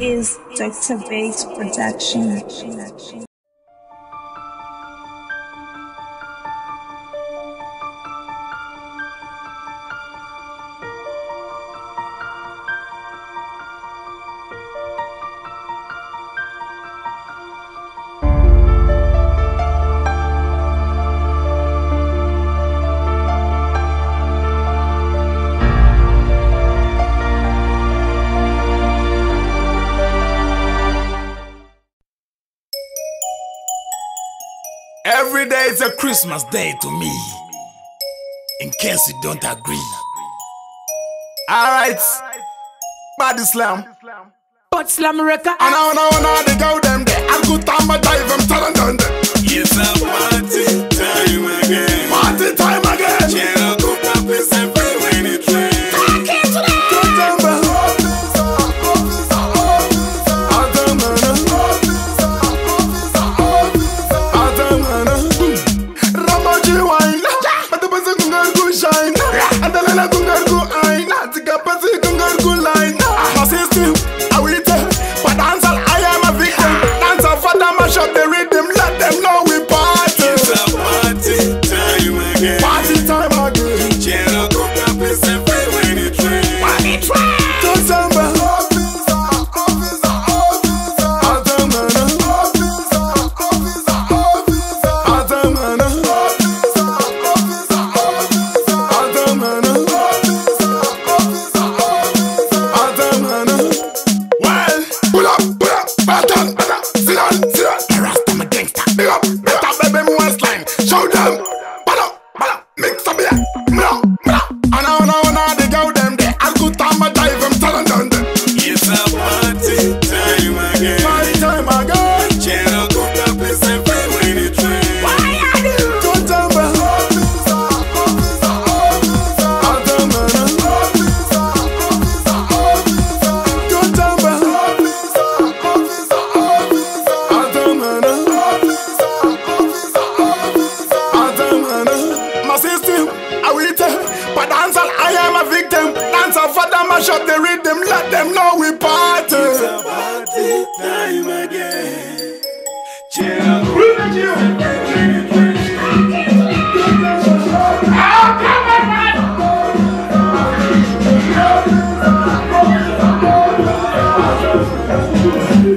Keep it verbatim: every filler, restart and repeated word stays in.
is Doctor Bates Production. Every day is a Christmas day to me, in case you don't agree. Alright, Body Slam. But Slam record. And I know now they go them there. I'll go time my dive, I'm telling them there. It's a party time again. Party time again. Channel go up is everywhere in the train. Shut the rhythm, let them know we party. It's a party time again. Channel go